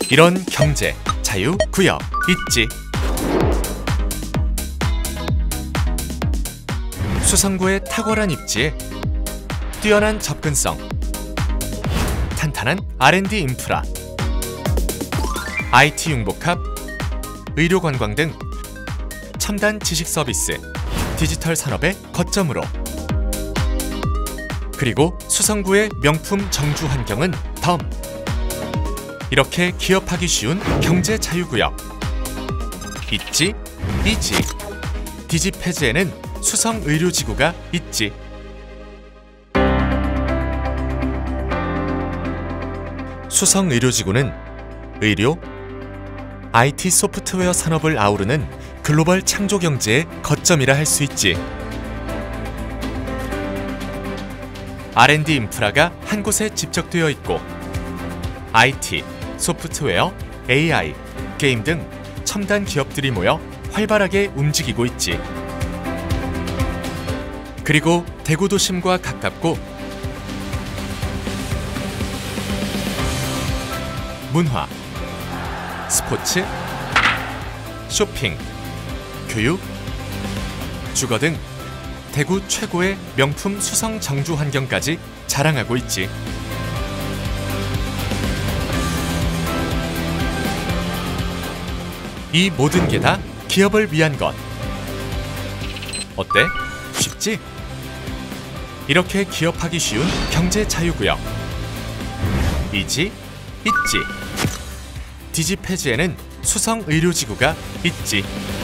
이런 경제, 자유, 구역 있지. 수성구의 탁월한 입지에 뛰어난 접근성, 탄탄한 R&D 인프라, IT 융복합, 의료관광 등 첨단 지식 서비스, 디지털 산업의 거점으로, 그리고 수성구의 명품 정주 환경은 덤. 이렇게 기업하기 쉬운 경제 자유구역 있지, 이지. 디지 폐지에는 수성의료지구가 있지. 수성의료지구는 의료, IT 소프트웨어 산업을 아우르는 글로벌 창조 경제의 거점이라 할 수 있지. R&D 인프라가 한 곳에 집적되어 있고 IT, 소프트웨어, AI, 게임 등 첨단 기업들이 모여 활발하게 움직이고 있지. 그리고 대구 도심과 가깝고 문화, 스포츠, 쇼핑, 교육, 주거 등 대구 최고의 명품 수성 정주 환경까지 자랑하고 있지. 이 모든 게 다 기업을 위한 것. 어때? 쉽지? 이렇게 기업하기 쉬운 경제 자유구역 이지, 있지. 디지 폐지에는 수성의료지구가 있지.